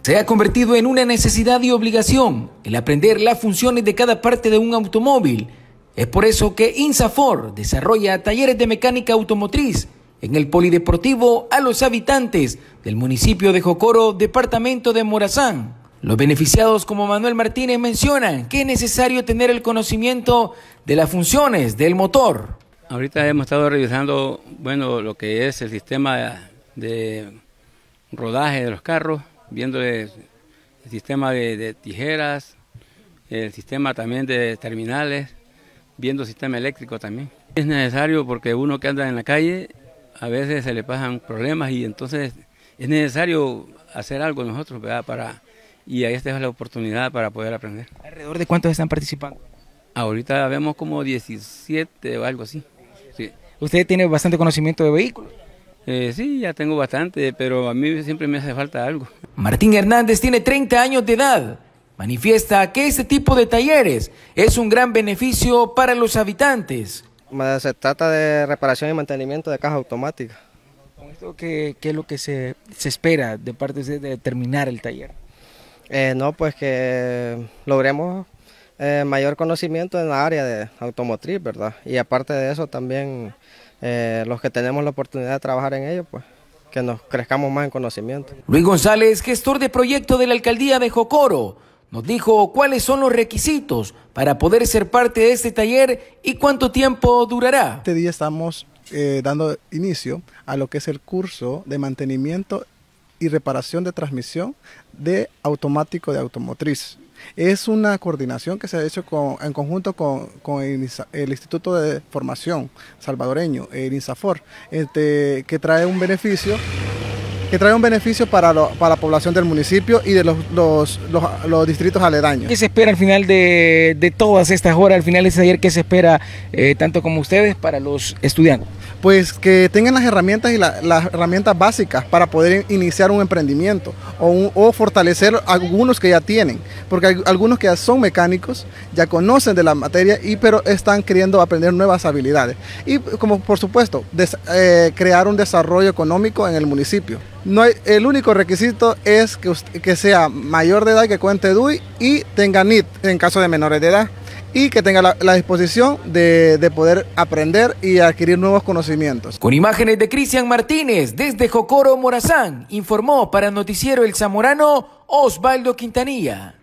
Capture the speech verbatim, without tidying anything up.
Se ha convertido en una necesidad y obligación el aprender las funciones de cada parte de un automóvil. Es por eso que INSAFOR desarrolla talleres de mecánica automotriz en el polideportivo a los habitantes del municipio de Jocoro, departamento de Morazán. Los beneficiados como Manuel Martínez mencionan que es necesario tener el conocimiento de las funciones del motor. Ahorita hemos estado revisando, bueno, lo que es el sistema de rodaje de los carros, viendo el sistema de, de tijeras, el sistema también de terminales, viendo el sistema eléctrico también. Es necesario porque uno que anda en la calle a veces se le pasan problemas y entonces es necesario hacer algo nosotros, ¿verdad? Para, y ahí esta es la oportunidad para poder aprender. ¿Alrededor de cuántos están participando? Ahorita vemos como diecisiete o algo así. Sí. ¿Usted tiene bastante conocimiento de vehículos? Eh, sí, ya tengo bastante, pero a mí siempre me hace falta algo. Martín Hernández tiene treinta años de edad. Manifiesta que este tipo de talleres es un gran beneficio para los habitantes. Se trata de reparación y mantenimiento de caja automática. ¿Con esto qué, qué es lo que se, se espera de parte de usted de terminar el taller? Eh, no, pues que logremos eh, mayor conocimiento en la área de automotriz, ¿verdad? Y aparte de eso también eh, los que tenemos la oportunidad de trabajar en ello, pues que nos crezcamos más en conocimiento. Luis González, gestor de proyecto de la alcaldía de Jocoro, nos dijo cuáles son los requisitos para poder ser parte de este taller y cuánto tiempo durará. Este día estamos eh, dando inicio a lo que es el curso de mantenimiento y reparación de transmisión de automático de automotriz. Es una coordinación que se ha hecho con, en conjunto con, con el, el Instituto de Formación Salvadoreño, el INSAFOR, este, que trae un beneficio que trae un beneficio para, lo, para la población del municipio y de los, los, los, los distritos aledaños. ¿Qué se espera al final de, de todas estas horas, al final de este taller, qué se espera eh, tanto como ustedes para los estudiantes? Pues que tengan las herramientas y la, las herramientas básicas para poder iniciar un emprendimiento o, un, o fortalecer algunos que ya tienen, porque hay algunos que ya son mecánicos, ya conocen de la materia, y pero están queriendo aprender nuevas habilidades. Y como por supuesto, des, eh, crear un desarrollo económico en el municipio. No hay, el único requisito es que, que sea mayor de edad, que cuente D U I y tenga N I T en caso de menores de edad, y que tenga la, la disposición de, de poder aprender y adquirir nuevos conocimientos. Con imágenes de Cristian Martínez desde Jocoro, Morazán, informó para Noticiero El Zamorano Osvaldo Quintanilla.